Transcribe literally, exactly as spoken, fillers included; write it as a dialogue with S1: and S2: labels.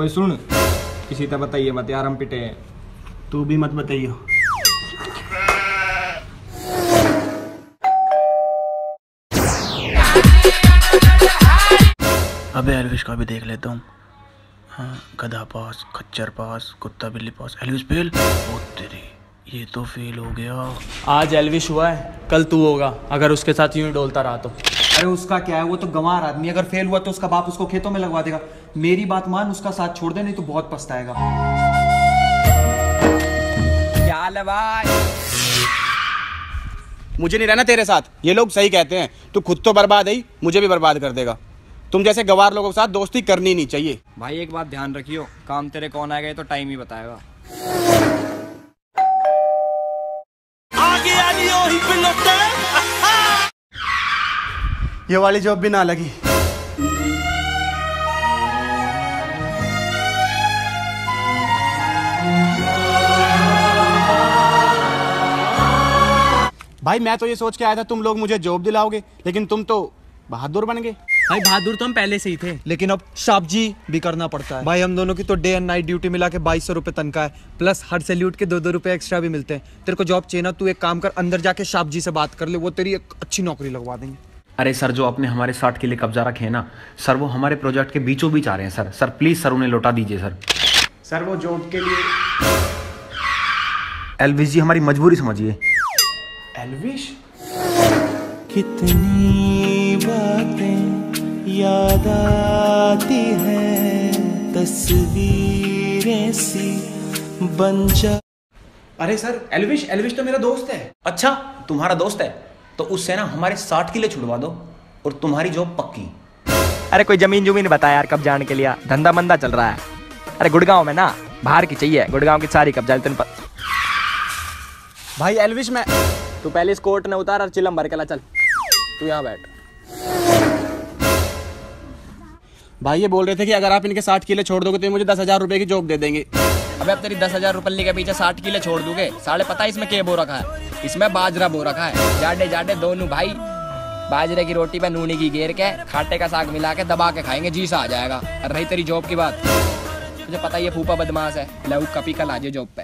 S1: ओए सुन, किसी तरह बताइए मत यार, हम पिटे हैं।
S2: तू भी मत बताइयो। अबे एल्विश का भी देख लेता हूँ। हाँ, गधा पास, खच्चर पास, कुत्ता बिल्ली पास, एल्विश फेल। ओ तेरी, ये तो फेल हो गया।
S3: आज एल्विश हुआ है, कल तू होगा अगर उसके साथ यूं ही डोलता रहा तो।
S4: अरे उसका क्या है, वो तो गंवार आदमी, अगर फेल हुआ तो उसका बाप उसको खेतों में लगवा देगा। मेरी बात मान, उसका साथ छोड़ दे, नहीं तो बहुत पछताएगा।
S1: क्या हाल है भाई?
S2: मुझे नहीं रहना तेरे साथ, ये लोग सही कहते हैं। तू खुद तो बर्बाद है, मुझे भी बर्बाद कर देगा। तुम जैसे गवार लोगों के साथ दोस्ती करनी नहीं चाहिए।
S1: भाई एक बात ध्यान रखियो, काम तेरे कौन आएगा ये तो टाइम ही बताएगा।
S2: ये वाली जॉब भी ना लगी। भाई मैं तो ये सोच के आया था तुम लोग मुझे जॉब दिलाओगे, लेकिन तुम तो बहादुर बन गए।
S3: भाई बहादुर तो हम पहले से ही थे,
S4: लेकिन अब शाबजी भी करना पड़ता है। भाई हम दोनों की तो डे एंड नाइट ड्यूटी मिला के बाईस सौ रुपए तनख्वाह है, प्लस हर सैल्यूट के दो दो रुपए एक्स्ट्रा भी मिलते हैं। तेरे को जॉब चाहिए ना, तू एक काम कर, अंदर जाके शाबजी से बात कर ले, वो तेरी एक अच्छी नौकरी लगवा देंगे।
S5: अरे सर, जो आपने हमारे साठ के लिए कब्जा रखे हैं ना सर, वो हमारे प्रोजेक्ट के बीचों बीच आ रहे हैं सर। सर प्लीज सर उन्हें लौटा दीजिए सर।
S2: सर वो जॉब के लिए।
S5: एल्विश जी हमारी मजबूरी समझिए।
S2: एल्विश,
S6: कितनी बातें याद आती हैं, तस्वीरें सी बन जा।
S5: अरे सर, एल्विश एल्विश तो मेरा दोस्त है। अच्छा, तुम्हारा दोस्त है तो उससे ना हमारे साठ किले छुड़वा दो और तुम्हारी जॉब पक्की।
S1: अरे कोई जमीन जुमीन बता यार, कब जाने के लिए धंधा मंदा चल रहा है। अरे गुड़गांव में ना बाहर की चाहिए, गुड़गांव की सारी कब्जा तेन पर।
S4: भाई एल्विश, मैं
S1: तू पहले इस कोर्ट ने उतार और चिलम भर के ला, चल तू यहाँ बैठ।
S2: भाई ये बोल रहे थे कि अगर आप इनके साठ किले छोड़ दोगे तो मुझे दस हजार रुपए की जॉब दे देंगे।
S1: अबे अब तेरी दस हजार रुपये के पीछे साठ किले छोड़ दूंगे, साले पता है इसमें क्या बो रखा है? इसमें बाजरा बो रखा है। जाडे जाडे दोनों भाई बाजरे की रोटी पे नूनी की घेर के खाटे का साग मिला के दबा के खाएंगे, जी सा आ जाएगा। और रही तेरी जॉब की बात, मुझे पता ही है फूफा बदमाश है, लहू कपी कल आ जाए जॉब पे।